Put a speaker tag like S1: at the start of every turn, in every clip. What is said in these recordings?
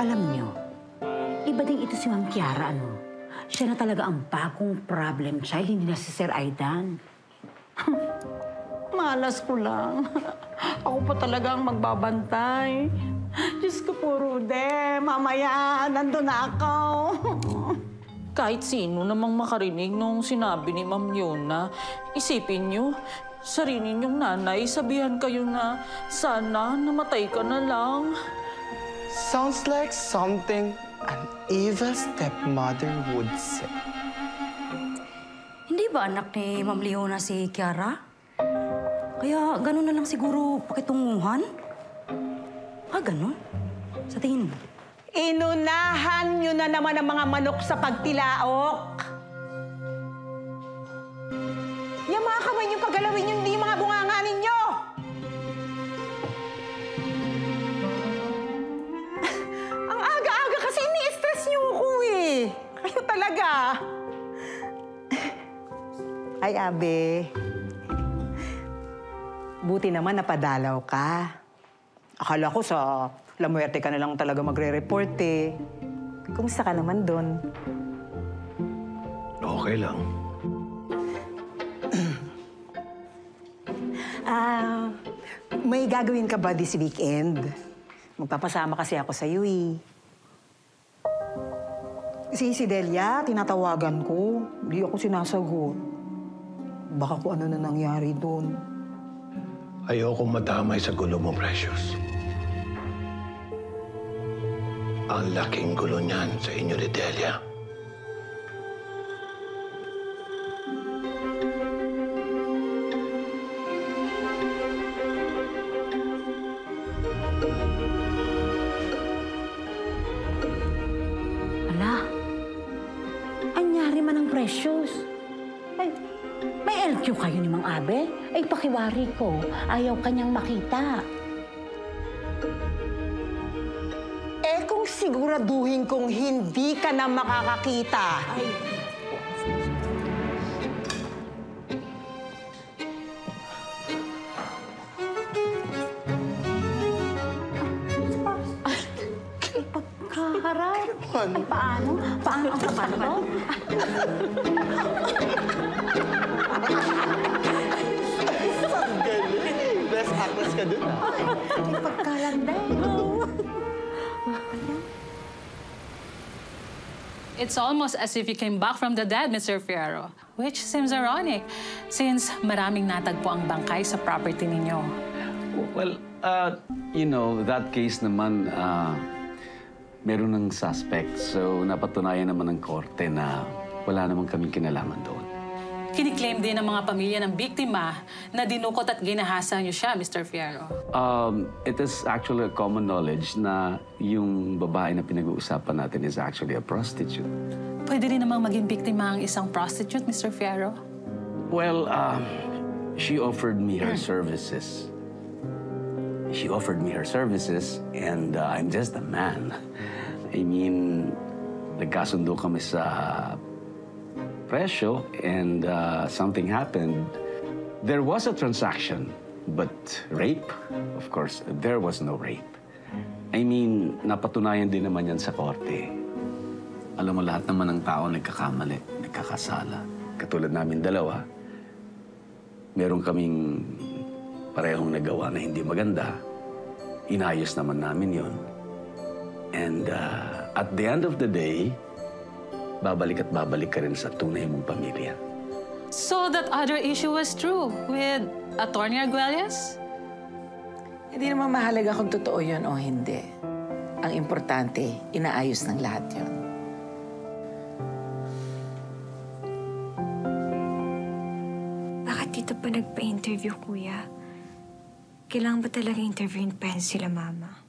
S1: Alam niyo, iba din ito si Ma'am Kiara, ano? Siya na talaga ang bagong problem child, hindi na si Sir Aidan. Malas ko lang. Ako pa talaga ang magbabantay. Diyos ko po, Rude. Mamaya, nandun na ako.
S2: Kahit sino namang makarinig nung sinabi ni Ma'am Yona, isipin niyo, sarili niyong nanay, sabihan kayo na sana namatay ka na lang.
S3: Sounds like something an evil stepmother would say.
S4: Hindi ba anak ni Ma'am Leona si Kiara? Kaya gano'n na lang siguro pakitunguhan? Gano'n? Sa tingin mo?
S1: Inunahan niyo na naman ang mga manok sa pagtilaok. Yung mga kamay niyo paggalawin yung hindi mga bunganga ninyo. Ang aga-aga kasi ini-stress niyo ako eh. Kayo talaga. Ay, Abe. Buti naman napadalaw ka. Akala ko sa La Muerte ka na lang talaga magre-report eh. Kumusta ka naman doon?
S5: Okay lang.
S1: May gagawin ka ba this weekend? Magpapasama kasi ako sa iyo eh. Si Delia, tinatawagan ko. Hindi ako sinasagot. Baka kung ano na nangyari doon.
S5: Ayokong madamay sa gulo mo, Precious. Ang laking gulo niyan sa inyo ni Delia.
S1: Ala, anyari man ang Precious. Ay, may LQ kayo ni Mang Abe? Ay, pakiwari ko. Ayaw kanyang makita. Kung siguraduhin kong hindi ka na makakakita. Ay. Pagkaharap. Ay, paano? Paano ang kapano?
S3: Ang galing. Best actress ka dun,
S1: Ay, pagkalanda.
S6: It's almost as if you came back from the dead, Mr. Fierro. Which seems ironic, since maraming natagpo ang bangkay sa property ninyo.
S7: Well, you know, that case naman, meron ng suspect. So, napatunayan naman ng korte na wala namang kaming kinalaman doon.
S6: Kiniklaim din ng mga pamilya ng biktima na dinukot at ginahasa niyo siya, Mr. Fierro.
S7: It is actually a common knowledge na yung babae na pinag-uusapan natin is actually a prostitute.
S6: Pwede rin namang maging biktima ang isang prostitute, Mr. Fierro.
S7: Well, she offered me her services. She offered me her services, and I'm just a man. I mean, nagkasundo kami sa presyo, and something happened. There was a transaction, but rape? Of course, there was no rape. I mean, napatunayan din naman yan sa korte. Alam mo, lahat naman ng tao nagkakamali, nagkakasala. Katulad namin dalawa, meron kaming parehong nagawa na hindi maganda. Inayos naman namin yon. And at the end of the day, babalik at babalik ka rin sa tunay mong pamilya.
S6: So that other issue was true with Attorney Arguelles?
S8: Hindi naman mahalaga kung totoo yun o hindi. Ang importante, inaayos ng lahat yun.
S9: Bakit dito pa nagpa-interview, Kuya? Kailangan ba talaga interviewin pa sila, Mama?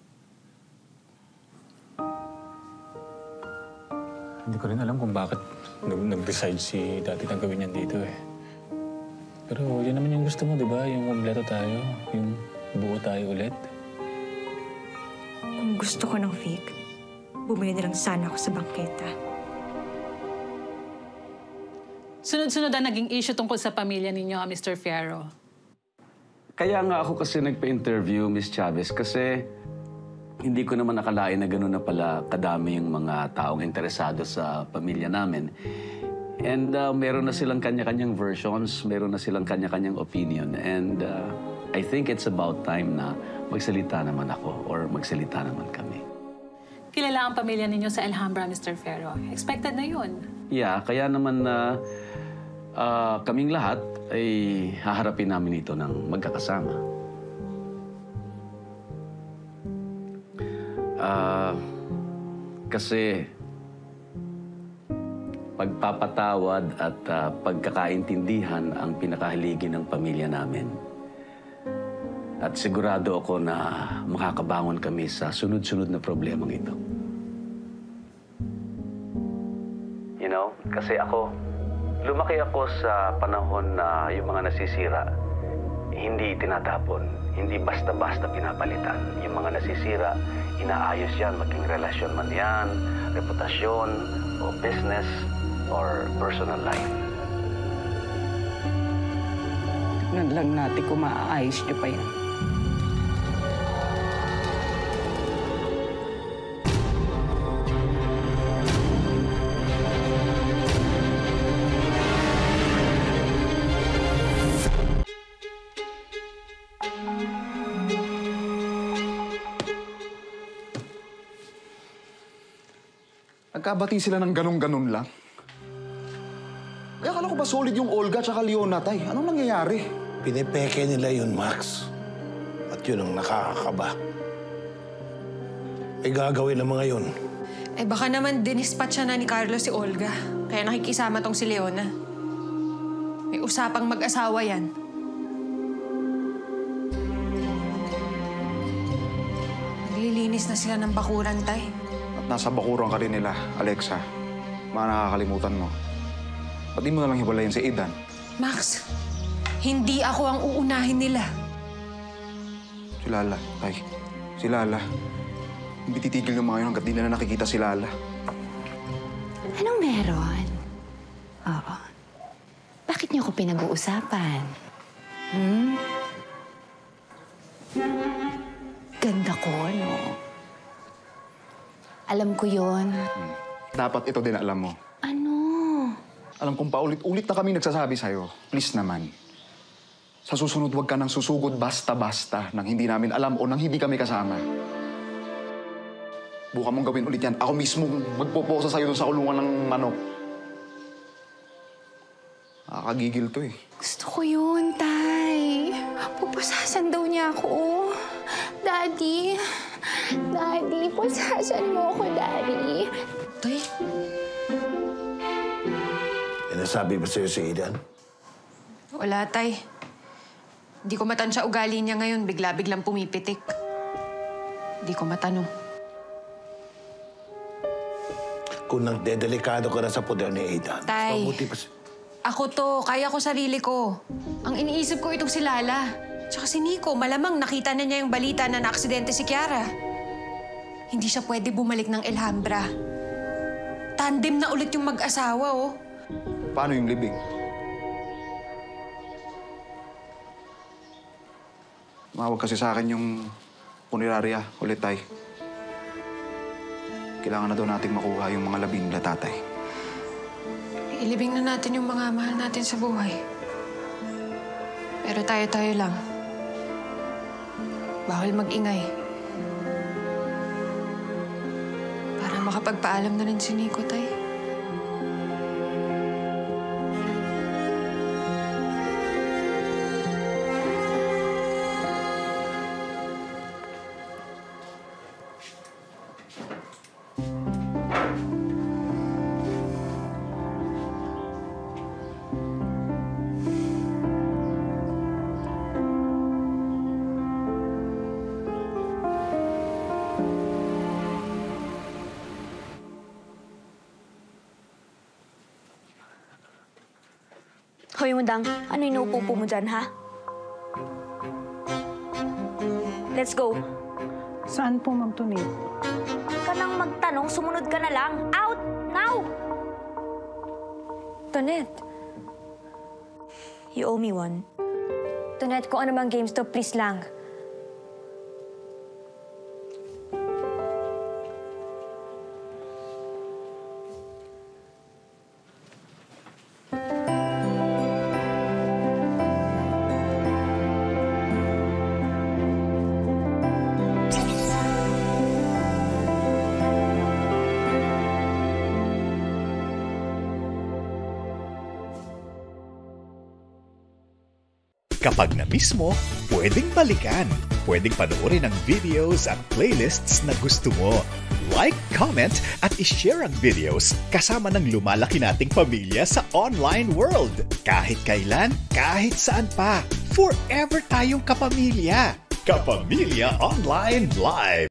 S10: Hindi ko rin alam kung bakit nag-decide si Dati na gawin yan dito eh. Pero yun naman yung gusto mo, di ba? Yung kompleto tayo, yung buo tayo ulit.
S9: Kung gusto ko ng fake, bumili na lang sana ako sa bangketa.
S6: Sunod-sunod ang naging issue tungkol sa pamilya ninyo, Mr. Fierro.
S7: Kaya nga ako kasi nagpa-interview, Miss Chavez, kasi Hindi ko naman nakalain na gano'n na pala kadami yung mga taong interesado sa pamilya namin. And meron na silang kanya-kanyang versions, meron na silang kanya-kanyang opinion. And I think it's about time na magsalita naman ako or magsalita naman kami.
S6: Kilala ang pamilya ninyo sa Alhambra, Mr. Fierro. Expected na yun.
S7: Yeah, kaya naman na kaming lahat ay haharapin namin ito ng magkakasama. Kasi pagpapatawad at pagkakaintindihan ang pinakahaligi ng pamilya namin. At sigurado ako na makakabangon kami sa sunod-sunod na problemang ito. You know, kasi lumaki ako sa panahon na yung mga nasisira, hindi tinatapon, hindi basta-basta pinapalitan. Yung mga nasisira, inaayos yan, maging relasyon man yan, reputasyon, o business, or personal life.
S8: Tignan lang natin kung maaayos niyo pa yan.
S11: Nagkabati sila ng ganun-ganun lang. Kaya akala ko ba solid yung Olga tsaka Leona, tay? Anong nangyayari?
S5: Pinipeke nila yun, Max. At yun ang nakakakaba. Ay gagawin ng mga yun.
S9: Eh baka naman dinispat siya na ni Carlos si Olga. Kaya nakikisama tong si Leona. May usapang mag-asawa yan. Naglilinis na sila ng bakuran, tay.
S11: At nasa bakuran ka rin nila, Alexa. Mga nakakalimutan mo. Ba't di mo na lang hiwalayin si Aidan?
S9: Max, hindi ako ang uunahin nila.
S11: Si Lala, tay. Si Lala. Hindi titigil yung mga yun hanggat di na nakikita si Lala.
S12: Anong meron? Oo. Bakit niyo ko pinag-uusapan? Ganda ko, no? Alam ko yon.
S11: Dapat ito din alam mo.
S12: Ano?
S11: Alam kong paulit-ulit na kami nagsasabi sa'yo. Please naman. Sa susunod, huwag ka nang susugod basta-basta nang hindi namin alam o nang hindi kami kasama. Buka mong gawin ulit yan. Ako mismo magpoposa sa'yo doon sa kulungan ng manok. Nakakagigil to eh.
S12: Gusto ko yun, Tay. Pupusasan daw niya ako. Daddy. Daddy, pusasan mo ako, Daddy.
S9: Tay?
S5: Nasabi ba sa'yo si Aidan?
S9: Wala, tay. Di ko matansya ugali niya ngayon. Bigla-biglang pumipitik. Di ko matanong.
S5: Kung nagdedelikado ka na sa poder ni Aidan,
S9: Tay.
S5: mabuti pa
S9: Ako to. Kaya ko sarili ko. Ang iniisip ko itong si Lala. Tsaka si Nico. Malamang nakita na niya yung balita na naaksidente si Kiara. Hindi siya pwede bumalik ng Alhambra. Tandem na ulit yung mag-asawa, oh.
S11: Paano yung libing? Tumawag kasi sa akin yung punerarya ulit, tay. Kailangan na daw nating makuha yung mga labi nila, tatay.
S9: Ilibing na natin yung mga mahal natin sa buhay. Pero tayo-tayo lang. Bawal mag-ingay. Para makapagpaalam na rin si Nico, tay.
S13: Hoy, Mundang, ano inuupo mo dyan, ha? Let's go.
S1: Saan po, Ma'am Tony?
S13: Huwag ka nang magtanong, sumunod ka na lang. Out! Now! Tonet. You owe me one. Tonet, kung ano mang games to, please lang.
S14: Kapag na-miss mo, pwedeng balikan. Pwedeng panoorin ang videos at playlists na gusto mo. Like, comment, at ishare ang videos kasama ng lumalaki nating pamilya sa online world. Kahit kailan, kahit saan pa. Forever tayong kapamilya. Kapamilya Online Live.